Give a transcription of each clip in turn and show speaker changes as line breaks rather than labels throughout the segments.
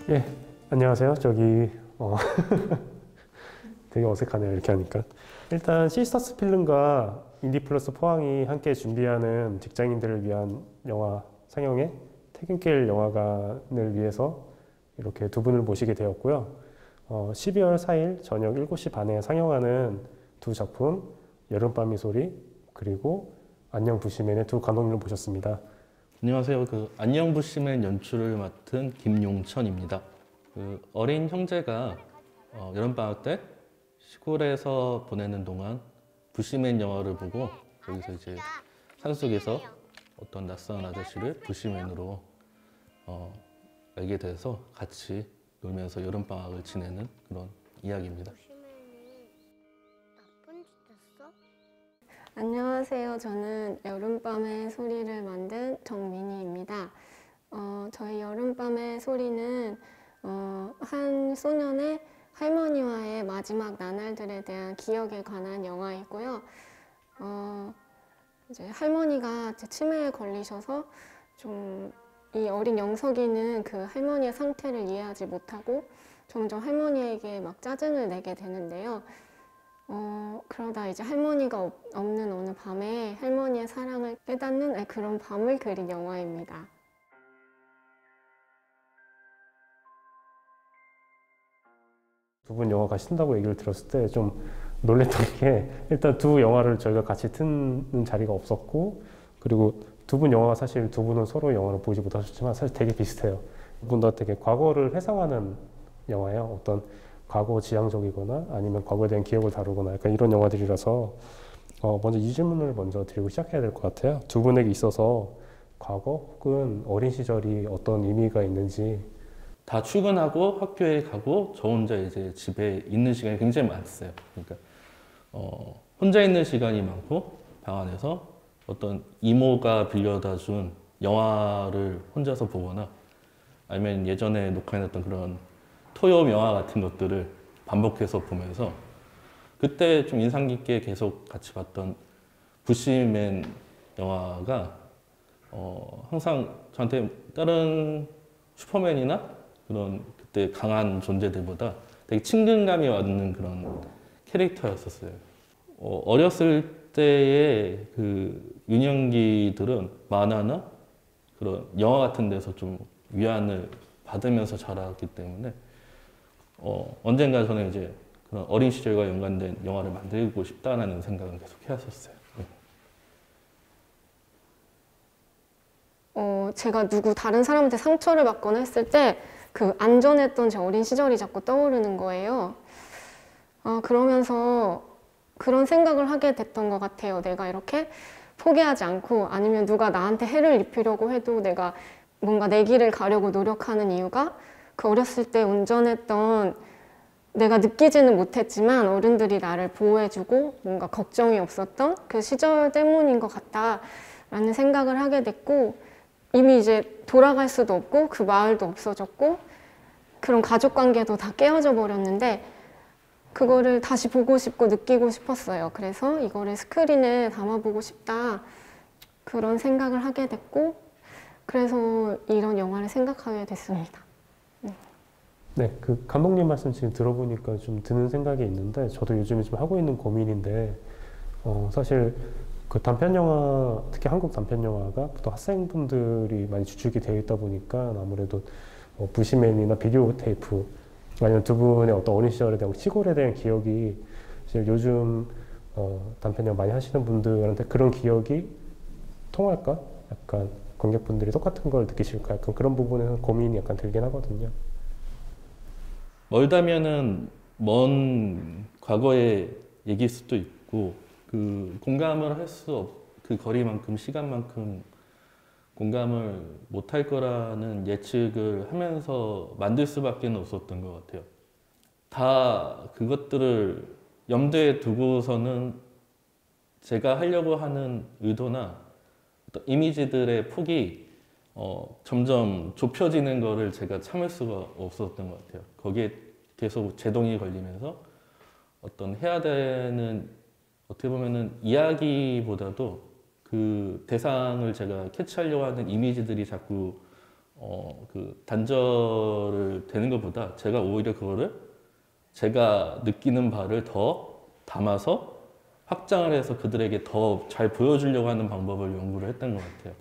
예, 안녕하세요. 되게 어색하네요. 이렇게 하니까. 일단 시스터스 필름과 인디플러스 포항이 함께 준비하는 직장인들을 위한 영화 상영회 퇴근길 영화관을 위해서 이렇게 두 분을 모시게 되었고요. 12월 4일 저녁 7시 반에 상영하는 두 작품 여름밤이 소리 그리고 안녕 부시맨의 두 감독님을 모셨습니다.
안녕하세요. 안녕 부시맨 연출을 맡은 김용천입니다. 어린 형제가 여름방학 때 시골에서 보내는 동안 부시맨 영화를 보고 거기서 이제 산속에서 어떤 낯선 아저씨를 부시맨으로 알게 돼서 같이 놀면서 여름방학을 지내는 그런 이야기입니다.
부시맨이 나쁜 짓 했어?
안녕하세요. 저는 여름밤의 소리를 만든 정민희입니다. 저희 여름밤의 소리는 한 소년의 할머니와의 마지막 나날들에 대한 기억에 관한 영화이고요. 이제 할머니가 치매에 걸리셔서 좀 이 어린 영석이는 그 할머니의 상태를 이해하지 못하고 점점 할머니에게 막 짜증을 내게 되는데요. 그러다 이제 할머니가 없는 어느 밤에 할머니의 사랑을 깨닫는 그런 밤을 그린 영화입니다.
두 분 영화 가신다고 얘기를 들었을 때 좀 놀랬던 게 일단 두 영화를 저희가 같이 트는 자리가 없었고 그리고 두 분 영화가 사실 두 분은 서로 영화를 보지 못하셨지만 사실 되게 비슷해요. 두 분 다 되게 과거를 회상하는 영화예요. 어떤 과거 지향적이거나 아니면 과거에 대한 기억을 다루거나 약간 이런 영화들이라서 먼저 이 질문을 먼저 드리고 시작해야 될 것 같아요. 두 분에게 있어서 과거 혹은 어린 시절이 어떤 의미가 있는지.
다 출근하고 학교에 가고 저 혼자 이제 집에 있는 시간이 굉장히 많았어요. 그러니까 혼자 있는 시간이 많고 방 안에서 어떤 이모가 빌려다 준 영화를 혼자서 보거나 아니면 예전에 녹화해놨던 그런 토요 영화 같은 것들을 반복해서 보면서 그때 좀 인상 깊게 계속 같이 봤던 부시맨 영화가 항상 저한테 다른 슈퍼맨이나 그런 그때 강한 존재들보다 되게 친근감이 왔는 그런 캐릭터였었어요. 어렸을 때의 그 유년기들은 만화나 그런 영화 같은 데서 좀 위안을 받으면서 자랐기 때문에 언젠가 저는 이제 그런 어린 시절과 연관된 영화를 만들고 싶다라는 생각은 계속 해왔었어요.
제가 다른 사람한테 상처를 받거나 했을 때 그 안전했던 제 어린 시절이 자꾸 떠오르는 거예요. 그러면서 그런 생각을 하게 됐던 것 같아요. 내가 이렇게 포기하지 않고 아니면 누가 나한테 해를 입히려고 해도 내가 뭔가 내 길을 가려고 노력하는 이유가 그 어렸을 때 온전했던 내가 느끼지는 못했지만 어른들이 나를 보호해주고 뭔가 걱정이 없었던 그 시절 때문인 것 같다라는 생각을 하게 됐고 이미 이제 돌아갈 수도 없고 그 마을도 없어졌고 그런 가족관계도 다 깨어져 버렸는데 그거를 다시 보고 싶고 느끼고 싶었어요. 그래서 이거를 스크린에 담아보고 싶다 그런 생각을 하게 됐고 그래서 이런 영화를 생각하게 됐습니다.
네, 그 감독님 말씀 지금 들어보니까 좀 드는 생각이 있는데 저도 요즘에 좀 하고 있는 고민인데 사실 그 단편 영화, 특히 한국 단편 영화가 보통 학생분들이 많이 주축이 되어 있다 보니까 아무래도 부시맨이나 비디오 테이프 아니면 두 분의 어떤 어린 시절에 대한 시골에 대한 기억이 사실 요즘 단편 영화 많이 하시는 분들한테 그런 기억이 통할까? 약간 관객분들이 똑같은 걸 느끼실까? 약간 그런 부분에서 고민이 약간 들긴 하거든요.
멀다면은 먼 과거의 얘기일 수도 있고 그 공감을 할 수 그 거리만큼 시간만큼 공감을 못할 거라는 예측을 하면서 만들 수밖에 없었던 것 같아요. 다 그것들을 염두에 두고서는 제가 하려고 하는 의도나 어떤 이미지들의 폭이 점점 좁혀지는 거를 제가 참을 수가 없었던 것 같아요. 거기에 계속 제동이 걸리면서 어떤 해야 되는 어떻게 보면은 이야기보다도 그 대상을 제가 캐치하려고 하는 이미지들이 자꾸 그 단절을 되는 것보다 제가 오히려 그거를 제가 느끼는 바를 더 담아서 확장을 해서 그들에게 더 잘 보여주려고 하는 방법을 연구를 했던 것 같아요.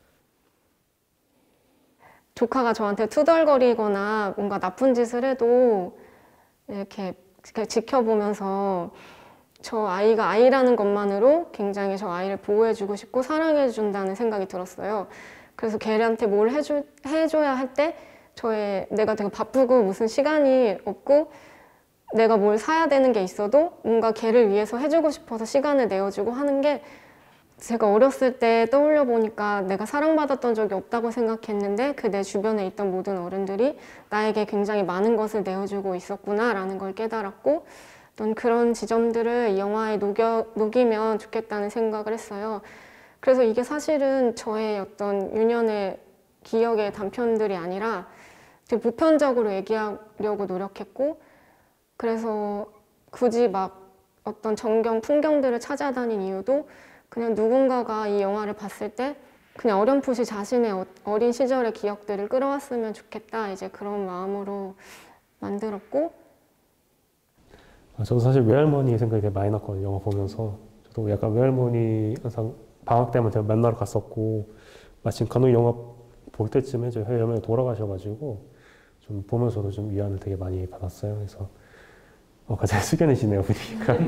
조카가 저한테 투덜거리거나 뭔가 나쁜 짓을 해도 이렇게 지켜보면서 저 아이가 아이라는 것만으로 굉장히 저 아이를 보호해주고 싶고 사랑해준다는 생각이 들었어요. 그래서 걔한테 뭘 해줘야 할 때 내가 되게 바쁘고 무슨 시간이 없고 내가 뭘 사야 되는 게 있어도 뭔가 걔를 위해서 해주고 싶어서 시간을 내어주고 하는 게 제가 어렸을 때 떠올려 보니까 내가 사랑받았던 적이 없다고 생각했는데 그 내 주변에 있던 모든 어른들이 나에게 굉장히 많은 것을 내어주고 있었구나라는 걸 깨달았고 어떤 그런 지점들을 이 영화에 녹이면 좋겠다는 생각을 했어요. 그래서 이게 사실은 저의 어떤 유년의 기억의 단편들이 아니라 되게 보편적으로 얘기하려고 노력했고 그래서 굳이 막 어떤 전경 풍경들을 찾아다닌 이유도 그냥 누군가가 이 영화를 봤을 때 그냥 어렴풋이 자신의 어린 시절의 기억들을 끌어왔으면 좋겠다 이제 그런 마음으로 만들었고
저도 사실 외할머니 생각이 되게 많이 났거든요. 영화 보면서 저도 약간 외할머니 항상 방학 때면 제가 만나러 갔었고 마침 간혹 영화 볼 때쯤에 저희 외할머니 돌아가셔가지고 좀 보면서도 좀 위안을 되게 많이 받았어요. 그래서 갑자기 숙연해지네요, 분위기가.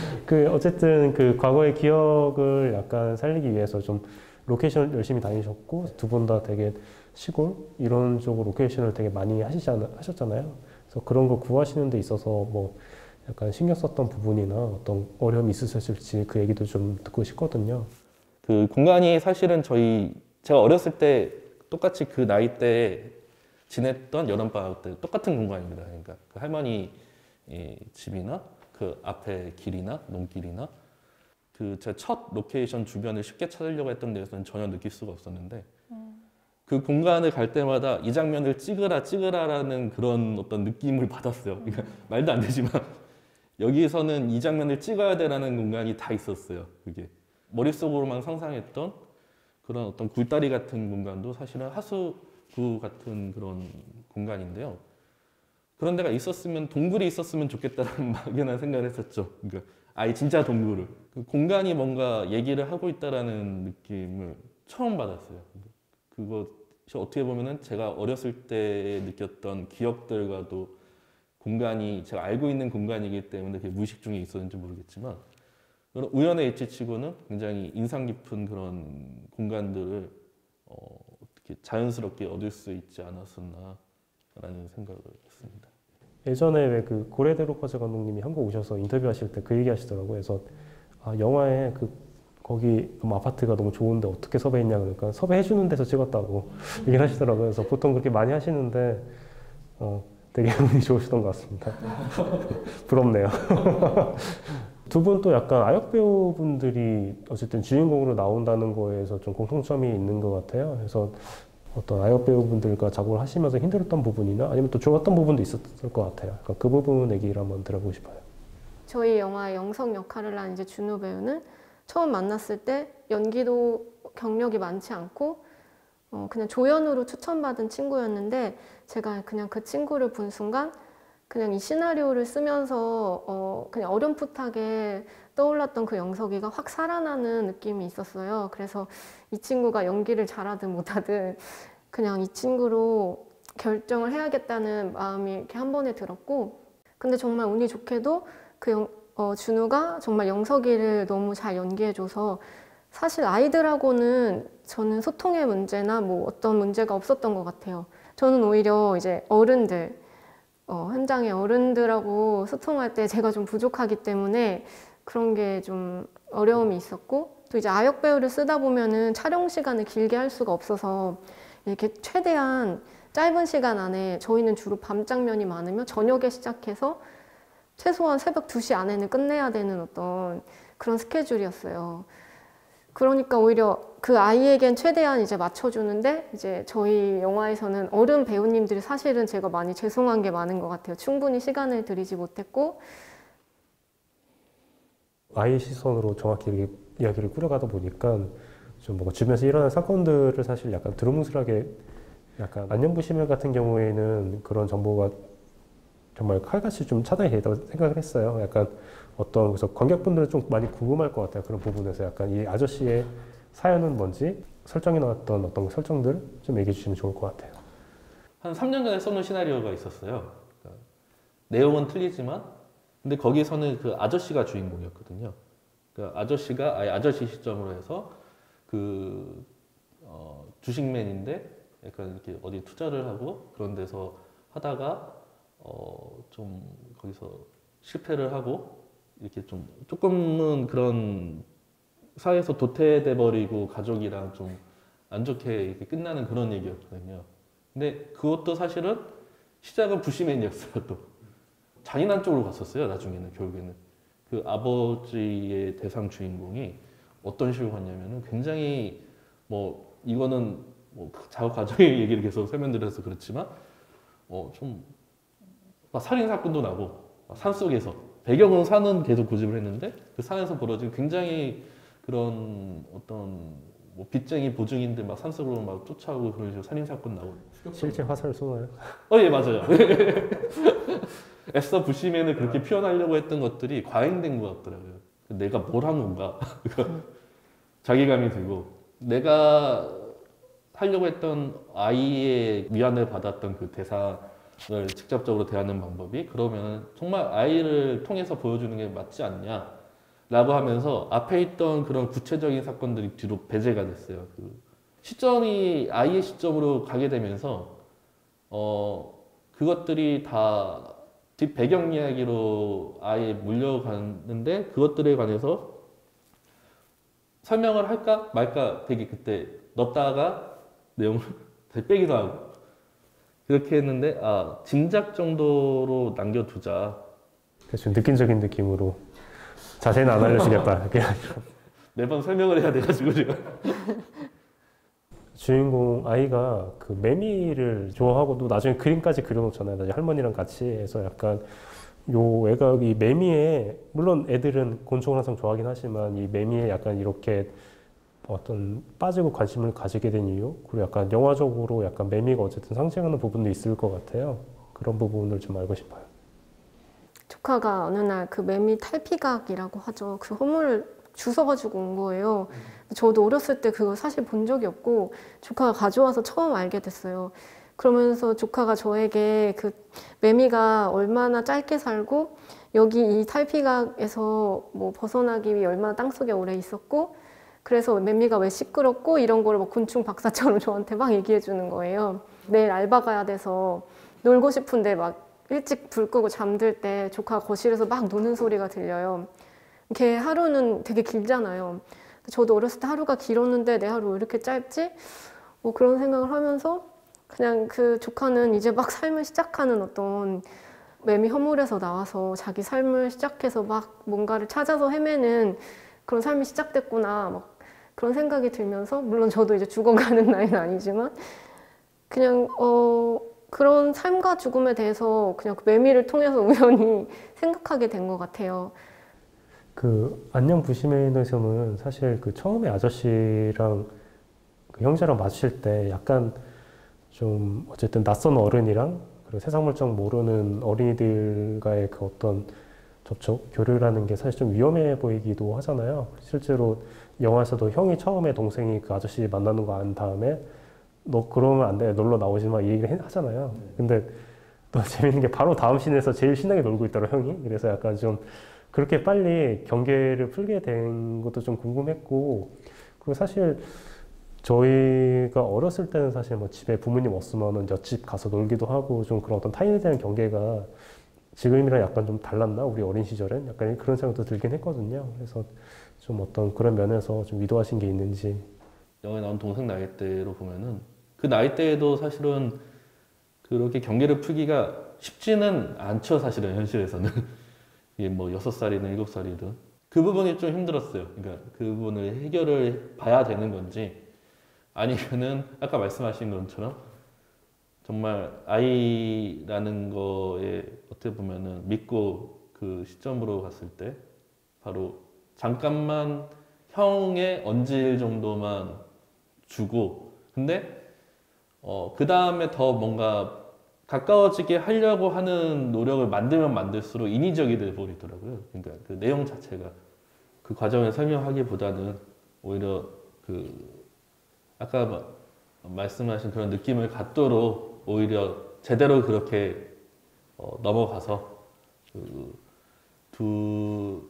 어쨌든 그 과거의 기억을 약간 살리기 위해서 좀 로케이션 열심히 다니셨고, 두 분 다 되게 시골, 이런 쪽으로 로케이션을 되게 많이 하셨잖아요. 그래서 그런 거 구하시는 데 있어서 뭐 약간 신경 썼던 부분이나 어떤 어려움이 있으셨을지 그 얘기도 좀 듣고 싶거든요.
그 공간이 사실은 제가 어렸을 때 똑같이 그 나이 때 지냈던 여름방학 때 똑같은 공간입니다. 그러니까 그 할머니 집이나 그 앞에 길이나 농길이나 그 제 첫 로케이션 주변을 쉽게 찾으려고 했던 데에서는 전혀 느낄 수가 없었는데 그 공간을 갈 때마다 이 장면을 찍으라라는 그런 어떤 느낌을 받았어요. 그러니까 말도 안 되지만 여기서는 이 장면을 찍어야 되라는 공간이 다 있었어요. 그게 머릿속으로만 상상했던 그런 어떤 굴다리 같은 공간도 사실은 하수구 같은 그런 공간인데요. 그런 데가 있었으면 동굴이 있었으면 좋겠다는 막연한 생각을 했었죠. 그러니까 아예 진짜 동굴을 그 공간이 뭔가 얘기를 하고 있다라는 느낌을 처음 받았어요. 그것이 어떻게 보면은 제가 어렸을 때 느꼈던 기억들과도 공간이 제가 알고 있는 공간이기 때문에 그게 무의식 중에 있었는지 모르겠지만 그런 우연의 일치치고는 굉장히 인상 깊은 그런 공간들을 어떻게 자연스럽게 얻을 수 있지 않았었나라는 생각을 했습니다.
예전에 왜 그 고레데 로커즈 감독님이 한국 오셔서 인터뷰하실 때 그 얘기 하시더라고요. 그래서 영화에 거기 아파트가 너무 좋은데 어떻게 섭외했냐 그러니까 섭외해주는 데서 찍었다고 얘기를 하시더라고요. 그래서 보통 그렇게 많이 하시는데 되게 운이 좋으시던 것 같습니다. 부럽네요. 두 분 또 약간 아역 배우분들이 어쨌든 주인공으로 나온다는 거에서 좀 공통점이 있는 것 같아요. 그래서 어떤 아역 배우분들과 작업을 하시면서 힘들었던 부분이나 아니면 또 좋았던 부분도 있었을 것 같아요. 그러니까 그 부분 얘기를 한번 들어보고 싶어요.
저희 영화의 영석 역할을 한 이제 준호 배우는 처음 만났을 때 연기도 경력이 많지 않고 그냥 조연으로 추천받은 친구였는데 제가 그냥 그 친구를 본 순간 그냥 이 시나리오를 쓰면서 그냥 어렴풋하게 떠올랐던 그 영석이가 확 살아나는 느낌이 있었어요. 그래서 이 친구가 연기를 잘하든 못하든 그냥 이 친구로 결정을 해야겠다는 마음이 이렇게 한 번에 들었고 근데 정말 운이 좋게도 준우가 정말 영석이를 너무 잘 연기해줘서 사실 아이들하고는 저는 소통의 문제나 뭐 어떤 문제가 없었던 것 같아요. 저는 오히려 이제 어른들, 현장의 어른들하고 소통할 때 제가 좀 부족하기 때문에 그런 게 좀 어려움이 있었고 또 이제 아역 배우를 쓰다 보면은 촬영 시간을 길게 할 수가 없어서 이렇게 최대한 짧은 시간 안에 저희는 주로 밤 장면이 많으면 저녁에 시작해서 최소한 새벽 2시 안에는 끝내야 되는 어떤 그런 스케줄이었어요. 그러니까 오히려 그 아이에겐 최대한 이제 맞춰주는데 이제 저희 영화에서는 어른 배우님들이 사실은 제가 많이 죄송한 게 많은 것 같아요. 충분히 시간을 들이지 못했고
아이의 시선으로 정확히 이야기를 꾸려가다 보니까 좀 뭔가 주변에서 일어나는 사건들을 사실 약간 두루뭉술하게 약간 안녕부심을 같은 경우에는 그런 정보가 정말 칼같이 좀 차단이 되다고 생각을 했어요. 약간 그래서 관객분들은 좀 많이 궁금할 것 같아요. 그런 부분에서 약간 이 아저씨의 사연은 뭔지 설정해 나왔던 어떤 설정들 좀 얘기해 주시면 좋을 것 같아요.
한 3년 전에 써놓은 시나리오가 있었어요. 그러니까 내용은 틀리지만 근데 거기서는 그 아저씨가 주인공이었거든요. 그 아저씨가 아예 아저씨 시점으로 해서 그 주식맨인데 약간 이렇게 어디 투자를 하고 그런 데서 하다가 좀 거기서 실패를 하고 이렇게 좀 조금은 그런 사회에서 도태돼 버리고 가족이랑 좀 안 좋게 이렇게 끝나는 그런 얘기였거든요. 근데 그것도 사실은 시작은 부시맨이었어요. 또 잔인한 쪽으로 갔었어요. 나중에는 결국에는 그 아버지의 대상 주인공이 어떤 식으로 갔냐면은 굉장히 뭐 이거는 뭐 자국 가정의 얘기를 계속 설명드려서 그렇지만 좀 살인 사건도 나고 산 속에서 배경은 산은 계속 고집을 했는데 그 산에서 벌어진 굉장히 그런 어떤 뭐 빚쟁이 보증인들 막 산속으로 막 쫓아오고 그런 식으로 살인 사건 나고
실제 화살을 쏘나요?
예 맞아요. 애써 부시맨을 그렇게 표현하려고 했던 것들이 과잉된 것 같더라고요. 내가 뭘 한 건가 자기감이 들고 내가 하려고 했던 아이의 위안을 받았던 그 대상을 직접적으로 대하는 방법이 그러면 정말 아이를 통해서 보여주는 게 맞지 않냐 라고 하면서 앞에 있던 그런 구체적인 사건들이 뒤로 배제가 됐어요. 그 시점이 아이의 시점으로 가게 되면서 그것들이 다 뒷 배경 이야기로 아예 물려가는데 그것들에 관해서 설명을 할까 말까 되게 그때 넣었다가 내용을 다시 빼기도 하고 그렇게 했는데 짐작 정도로 남겨두자.
좀 느낌적인 느낌으로 자세히는 안 알려주겠다. 이렇게
매번 설명을 해야 돼가지고 제가
주인공 아이가 그 매미를 좋아하고 또 나중에 그림까지 그려놓잖아요. 나중에 할머니랑 같이 해서 약간 요 애가 이 매미에 물론 애들은 곤충을 항상 좋아하긴 하지만 이 매미에 약간 이렇게 어떤 빠지고 관심을 가지게 된 이유 그리고 약간 영화적으로 약간 매미가 어쨌든 상징하는 부분도 있을 것 같아요. 그런 부분을 좀 알고 싶어요.
조카가 어느 날 그 매미 탈피각이라고 하죠. 그 허물을 주워가지고 온 거예요. 저도 어렸을 때 그거 사실 본 적이 없고 조카가 가져와서 처음 알게 됐어요. 그러면서 조카가 저에게 그 매미가 얼마나 짧게 살고 여기 이 탈피각에서 뭐 벗어나기 위해 얼마나 땅속에 오래 있었고 그래서 매미가 왜 시끄럽고 이런 거를 뭐 곤충 박사처럼 저한테 막 얘기해 주는 거예요. 내일 알바 가야 돼서 놀고 싶은데 막 일찍 불 끄고 잠들 때 조카가 거실에서 막 노는 소리가 들려요. 걔 하루는 되게 길잖아요. 저도 어렸을 때 하루가 길었는데 내 하루 왜 이렇게 짧지? 뭐 그런 생각을 하면서 그냥 그 조카는 이제 막 삶을 시작하는 어떤 매미 허물에서 나와서 자기 삶을 시작해서 막 뭔가를 찾아서 헤매는 그런 삶이 시작됐구나 막 그런 생각이 들면서 물론 저도 이제 죽어가는 나이는 아니지만 그냥 그런 삶과 죽음에 대해서 그냥 그 매미를 통해서 우연히 생각하게 된 것 같아요.
그 안녕 부시맨에서는 사실 그 처음에 아저씨랑 그 형제랑 마주칠 때 약간 좀 어쨌든 낯선 어른이랑 그리고 세상 물정 모르는 어린이들과의 그 어떤 접촉, 교류라는 게 사실 좀 위험해 보이기도 하잖아요. 실제로 영화에서도 형이 처음에 동생이 그 아저씨 만나는 거 안 다음에 너 그러면 안 돼, 놀러 나오지 마, 이 얘기를 하잖아요. 근데 또 재밌는 게 바로 다음 씬에서 제일 신나게 놀고 있더라고, 형이. 그래서 약간 좀 그렇게 빨리 경계를 풀게 된 것도 좀 궁금했고, 그리고 사실 저희가 어렸을 때는 사실 뭐 집에 부모님 없으면은 옆집 가서 놀기도 하고 좀 그런 어떤 타인에 대한 경계가 지금이랑 약간 좀 달랐나? 우리 어린 시절엔? 약간 그런 생각도 들긴 했거든요. 그래서 좀 어떤 그런 면에서 좀 의도하신 게 있는지.
영화에 나온 동생 나이대로 보면은 그 나이대에도 사실은 그렇게 경계를 풀기가 쉽지는 않죠. 사실은 현실에서는 이게 뭐 6살이든 7살이든 그 부분이 좀 힘들었어요. 그러니까 그 부분을 해결을 봐야 되는 건지 아니면은 아까 말씀하신 것처럼 정말 아이라는 거에 어떻게 보면은 믿고 그 시점으로 갔을 때 바로 잠깐만 형에 얹을 정도만 주고 근데 그 다음에 더 뭔가 가까워지게 하려고 하는 노력을 만들면 만들수록 인위적이 돼 버리더라고요. 그러니까 그 내용 자체가 그 과정을 설명하기보다는 오히려 그 아까 말씀하신 그런 느낌을 갖도록 오히려 제대로 그렇게 넘어가서 그 두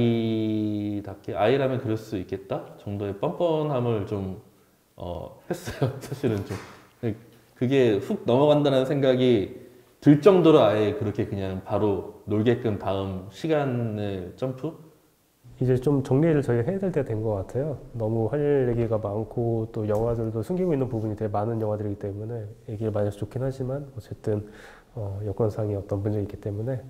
아이답게 아이라면 그럴 수 있겠다 정도의 뻔뻔함을 좀 했어요. 사실은 좀 그게 훅 넘어간다는 생각이 들 정도로 아예 그렇게 그냥 바로 놀게끔 다음 시간을 점프?
이제 좀 정리를 저희 해야 될 때가 된 것 같아요. 너무 할 얘기가 많고 또 영화들도 숨기고 있는 부분이 되게 많은 영화들이기 때문에 얘기를 많이 해서 좋긴 하지만 어쨌든 여건상의 어떤 문제가 있기 때문에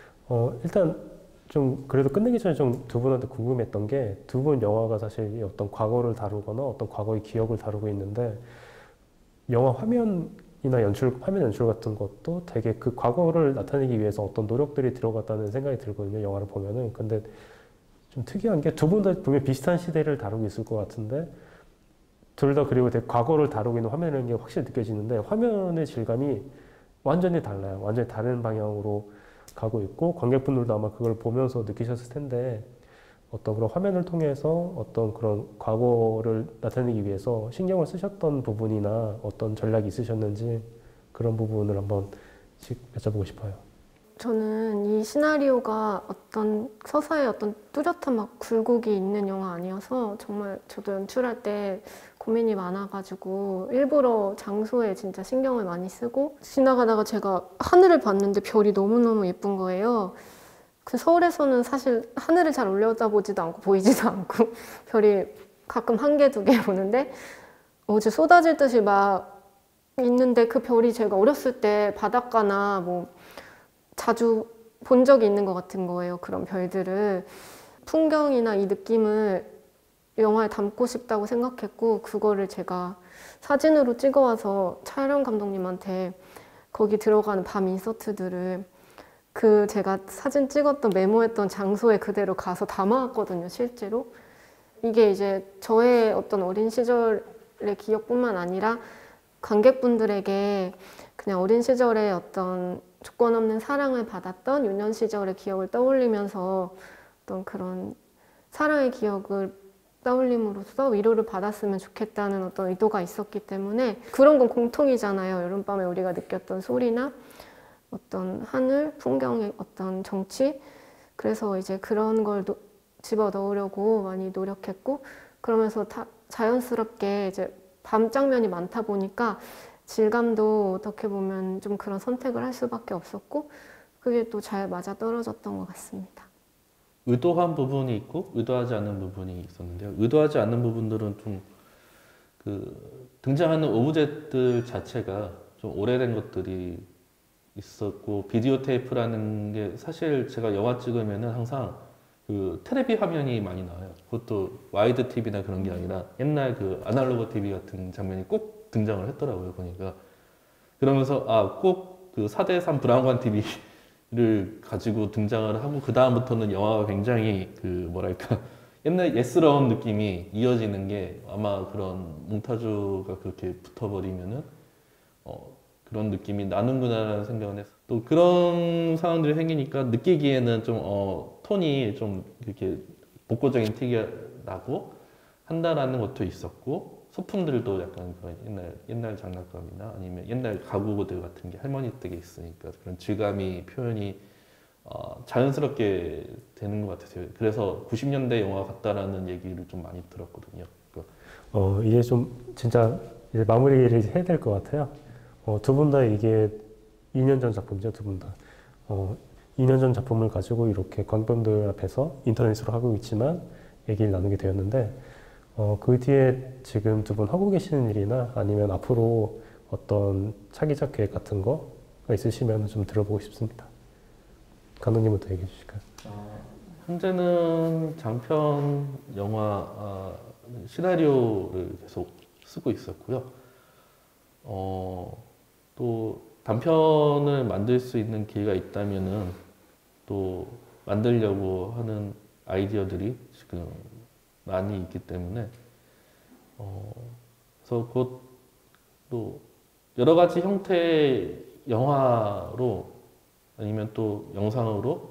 일단 좀 그래도 끝내기 전에 좀 두 분한테 궁금했던 게 두 분 영화가 사실 어떤 과거를 다루거나 어떤 과거의 기억을 다루고 있는데 영화 화면이나 화면 연출 같은 것도 되게 그 과거를 나타내기 위해서 어떤 노력들이 들어갔다는 생각이 들거든요. 영화를 보면은. 근데 좀 특이한 게 두 분 다 분명 비슷한 시대를 다루고 있을 것 같은데 둘 다 그리고 되게 과거를 다루고 있는 화면이라는 게 확실히 느껴지는데 화면의 질감이 완전히 달라요. 완전히 다른 방향으로 가고 있고 관객분들도 아마 그걸 보면서 느끼셨을 텐데 어떤 그런 화면을 통해서 어떤 그런 과거를 나타내기 위해서 신경을 쓰셨던 부분이나 어떤 전략이 있으셨는지 그런 부분을 한번 여쭤보고 싶어요.
저는 이 시나리오가 어떤 서사에 어떤 뚜렷한 막 굴곡이 있는 영화 아니어서 정말 저도 연출할 때 고민이 많아가지고 일부러 장소에 진짜 신경을 많이 쓰고 지나가다가 제가 하늘을 봤는데 별이 너무너무 예쁜 거예요. 그 서울에서는 사실 하늘을 잘 올려다보지도 않고 보이지도 않고 별이 가끔 한 개, 두 개 보는데 어제 쏟아질 듯이 막 있는데 그 별이 제가 어렸을 때 바닷가나 뭐 자주 본 적이 있는 것 같은 거예요. 그런 별들을. 풍경이나 이 느낌을 영화에 담고 싶다고 생각했고 그거를 제가 사진으로 찍어와서 촬영 감독님한테 거기 들어가는 밤 인서트들을 그 제가 사진 찍었던 메모했던 장소에 그대로 가서 담아왔거든요, 실제로. 이게 이제 저의 어떤 어린 시절의 기억뿐만 아니라 관객분들에게 그냥 어린 시절에 어떤 조건 없는 사랑을 받았던 유년 시절의 기억을 떠올리면서 어떤 그런 사랑의 기억을 떠올림으로써 위로를 받았으면 좋겠다는 어떤 의도가 있었기 때문에 그런 건 공통이잖아요. 여름밤에 우리가 느꼈던 소리나 어떤 하늘, 풍경의 어떤 정취. 그래서 이제 그런 걸 집어 넣으려고 많이 노력했고 그러면서 자연스럽게 이제 밤 장면이 많다 보니까 질감도 어떻게 보면 좀 그런 선택을 할 수밖에 없었고 그게 또 잘 맞아 떨어졌던 것 같습니다.
의도한 부분이 있고 의도하지 않는 부분이 있었는데요. 의도하지 않는 부분들은 좀 그 등장하는 오브제들 자체가 좀 오래된 것들이 있었고 비디오 테이프라는 게 사실 제가 영화 찍으면은 항상 그 테레비 화면이 많이 나와요. 그것도 와이드 TV나 그런 게 아니라 옛날 그 아날로그 TV 같은 장면이 꼭 등장을 했더라고요. 보니까 그러면서 꼭 그 4:3 브라운관 TV를 가지고 등장을 하고 그 다음부터는 영화가 굉장히 그 뭐랄까 옛날 예스러운 느낌이 이어지는 게 아마 그런 몽타주가 그렇게 붙어버리면은 그런 느낌이 나는구나라는 생각을 했어요. 또 그런 상황들이 생기니까 느끼기에는 좀 톤이 좀 이렇게 복고적인 티가 나고 한다라는 것도 있었고 소품들도 약간 그런 옛날 장난감이나 아니면 옛날 가구들 같은 게 할머니 댁에 있으니까 그런 질감이 표현이 자연스럽게 되는 것 같아요. 그래서 90년대 영화 같다라는 얘기를 좀 많이 들었거든요.
이제 좀 진짜 이제 마무리를 해야 될 것 같아요. 두 분 다 이게 2년 전 작품이죠, 두 분 다. 2년 전 작품을 가지고 이렇게 관객분들 앞에서 인터넷으로 하고 있지만 얘기를 나누게 되었는데, 그 뒤에 지금 두 분 하고 계시는 일이나 아니면 앞으로 어떤 차기작 계획 같은 거가 있으시면 좀 들어보고 싶습니다. 감독님부터 얘기해 주실까요?
현재는 장편 영화 시나리오를 계속 쓰고 있었고요. 또 단편을 만들 수 있는 기회가 있다면은 또 만들려고 하는 아이디어들이 지금 많이 있기 때문에 그래서 곧 또 여러 가지 형태의 영화로 아니면 또 영상으로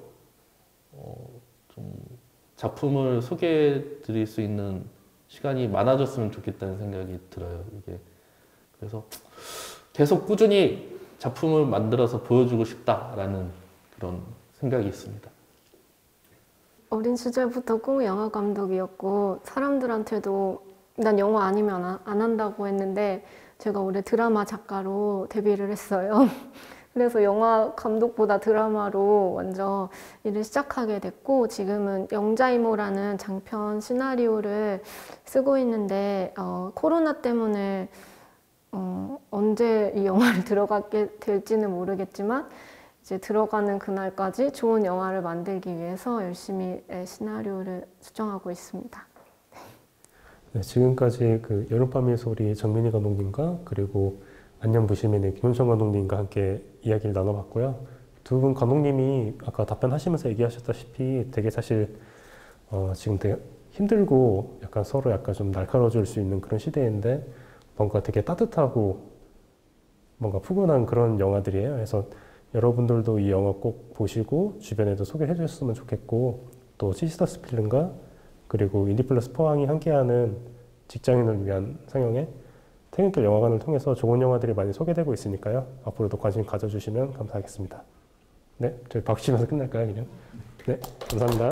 좀 작품을 소개해 드릴 수 있는 시간이 많아졌으면 좋겠다는 생각이 들어요. 이게 그래서 계속 꾸준히 작품을 만들어서 보여주고 싶다라는 그런 생각이 있습니다.
어린 시절부터 꿈이 영화 감독이었고 사람들한테도 난 영화 아니면 안 한다고 했는데 제가 올해 드라마 작가로 데뷔를 했어요. 그래서 영화 감독보다 드라마로 먼저 일을 시작하게 됐고 지금은 영자이모라는 장편 시나리오를 쓰고 있는데 코로나 때문에 언제 이 영화를 들어가게 될지는 모르겠지만 이제 들어가는 그날까지 좋은 영화를 만들기 위해서 열심히 시나리오를 수정하고 있습니다.
네, 지금까지 그 여름밤의 소리 정민희 감독님과 그리고 안녕 부시맨의 김현성 감독님과 함께 이야기를 나눠봤고요. 두 분 감독님이 아까 답변하시면서 얘기하셨다시피 되게 사실 지금 되게 힘들고 약간 서로 약간 좀 날카로워질 수 있는 그런 시대인데 뭔가 되게 따뜻하고 뭔가 푸근한 그런 영화들이에요. 그래서 여러분들도 이 영화 꼭 보시고 주변에도 소개해 주셨으면 좋겠고 또 시스터스 필름과 그리고 인디플러스 포항이 함께하는 직장인을 위한 상영회 퇴근길 영화관을 통해서 좋은 영화들이 많이 소개되고 있으니까요. 앞으로도 관심 가져주시면 감사하겠습니다. 네, 저희 박수 치면서 끝날까요, 그냥? 네, 감사합니다.